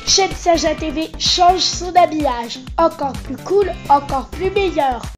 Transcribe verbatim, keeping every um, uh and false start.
Chaîne Saja T V change son habillage. Encore plus cool, encore plus meilleur.